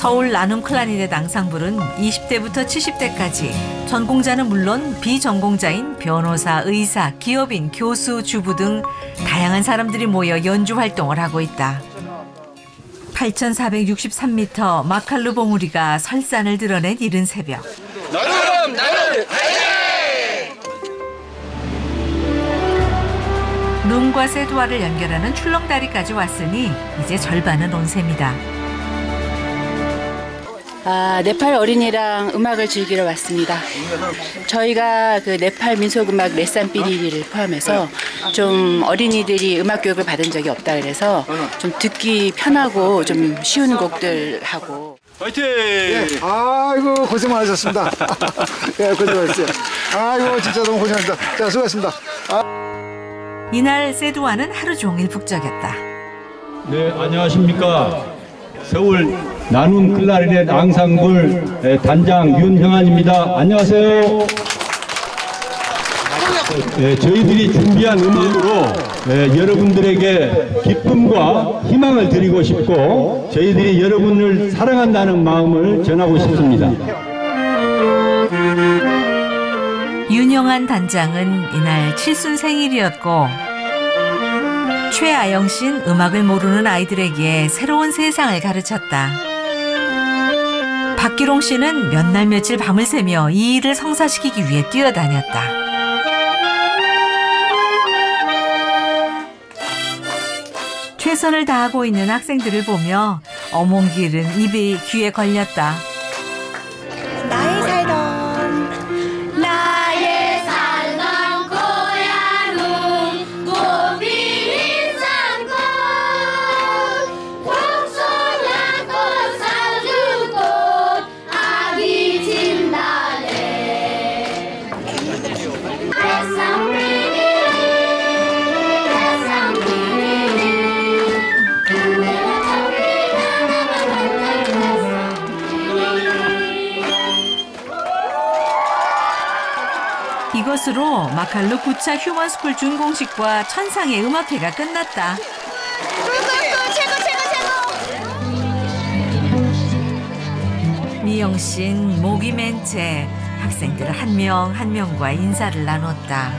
서울 나눔 클라리넷 앙상블은 20대부터 70대까지 전공자는 물론 비전공자인 변호사, 의사, 기업인, 교수, 주부 등 다양한 사람들이 모여 연주 활동을 하고 있다. 8,463m 마칼루 봉우리가 설산을 드러낸 이른 새벽. 나눔! 룸과 세두아를 연결하는 출렁다리까지 왔으니 이제 절반은 온 셈이다. 네팔 어린이랑 음악을 즐기러 왔습니다. 저희가 그 네팔 민속음악 레산삐리리를 포함해서 좀 어린이들이 음악 교육을 받은 적이 없다 그래서 좀 듣기 편하고 좀 쉬운 곡들 하고. 화이팅! 예, 아이고 고생 많으셨습니다. 예, 고생 많으셨어요. 아이고 진짜 너무 고생하셨습니다. 자, 수고하셨습니다. 이날 세두아는 하루 종일 북적였다. 네, 안녕하십니까. 서울 나눔 클라리넷 앙상블 단장 윤형환입니다. 안녕하세요. 저희들이 준비한 음악으로 여러분들에게 기쁨과 희망을 드리고 싶고 저희들이 여러분을 사랑한다는 마음을 전하고 싶습니다. 윤형환 단장은 이날 칠순 생일이었고 최아영 씨는 음악을 모르는 아이들에게 새로운 세상을 가르쳤다. 박기롱 씨는 몇 날 며칠 밤을 새며 이 일을 성사시키기 위해 뛰어다녔다. 최선을 다하고 있는 학생들을 보며 어몽길은 입이 귀에 걸렸다. 이것으로 마칼루 9차 휴먼스쿨 준공식과 천상의 음악회가 끝났다. 미영 씨는 목이 맨 채 학생들 한 명 한 명과 인사를 나눴다.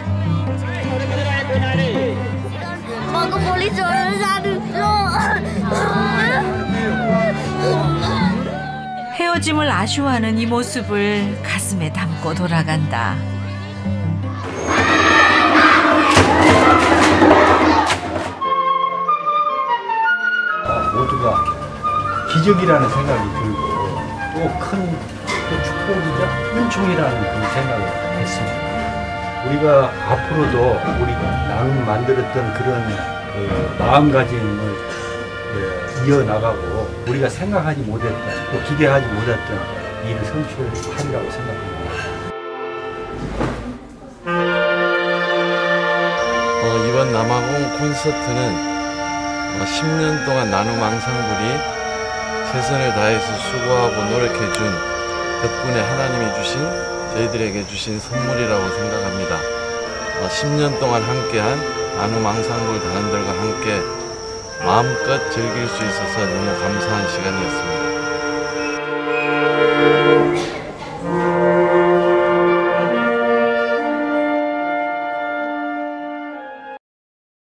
헤어짐을 아쉬워하는 이 모습을 가슴에 담고 돌아간다. 모두가 기적이라는 생각이 들고 또 큰 축복이자 은총이라는 그런 생각을 했습니다. 우리가 앞으로도 우리가 나눔 만들었던 그런 마음가짐을 이어나가고 우리가 생각하지 못했던 또 기대하지 못했던 일을 성취하리라고 생각합니다. 이번 남아공 콘서트는 10년 동안 나눔 앙상블이 최선을 다해서 수고하고 노력해준 덕분에 하나님이 주신 저희들에게 주신 선물이라고 생각합니다. 10년 동안 함께한 나눔 앙상블 단원들과 함께 마음껏 즐길 수 있어서 너무 감사한 시간이었습니다.